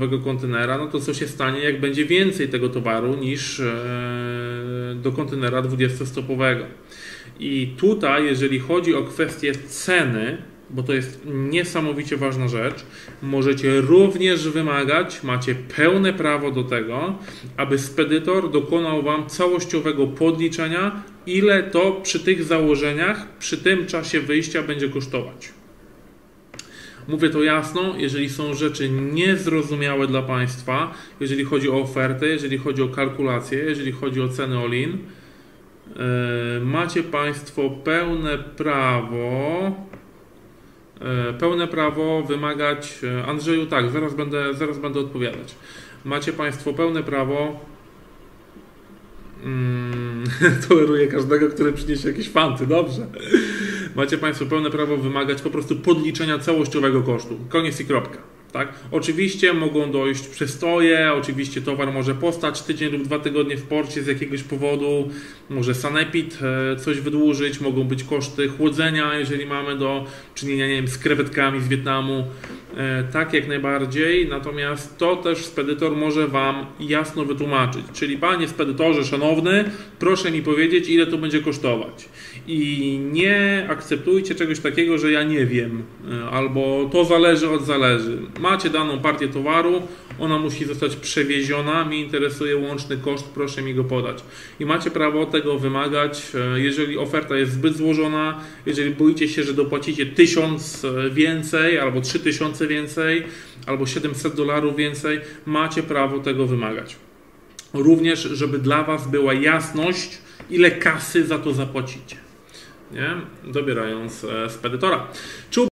kontenera, no to co się stanie, jak będzie więcej tego towaru niż do kontenera 20-stopowego. I tutaj, jeżeli chodzi o kwestię ceny, bo to jest niesamowicie ważna rzecz, możecie również wymagać, macie pełne prawo do tego, aby spedytor dokonał Wam całościowego podliczenia, ile to przy tych założeniach, przy tym czasie wyjścia będzie kosztować. Mówię to jasno, jeżeli są rzeczy niezrozumiałe dla Państwa, jeżeli chodzi o ofertę, jeżeli chodzi o kalkulacje, jeżeli chodzi o ceny all-in, macie Państwo pełne prawo wymagać. Andrzeju, tak, zaraz będę odpowiadać. Macie Państwo pełne prawo. Toleruję każdego, który przyniesie jakieś fanty, dobrze. Macie Państwo pełne prawo wymagać po prostu podliczenia całościowego kosztu. Koniec i kropka. Tak? Oczywiście mogą dojść przestoje, oczywiście towar może postać tydzień lub 2 tygodnie w porcie z jakiegoś powodu, może sanepid coś wydłużyć, mogą być koszty chłodzenia, jeżeli mamy do czynienia, nie wiem, z krewetkami z Wietnamu, tak jak najbardziej, natomiast to też spedytor może Wam jasno wytłumaczyć, czyli panie spedytorze szanowny, proszę mi powiedzieć, ile to będzie kosztować i nie akceptujcie czegoś takiego, że ja nie wiem, albo to zależy od zależy. Macie daną partię towaru, ona musi zostać przewieziona, mnie interesuje łączny koszt, proszę mi go podać. I macie prawo tego wymagać, jeżeli oferta jest zbyt złożona, jeżeli boicie się, że dopłacicie 1000 więcej, albo 3000 więcej, albo $700 więcej, macie prawo tego wymagać. Również, żeby dla Was była jasność, ile kasy za to zapłacicie, nie? Dobierając spedytora.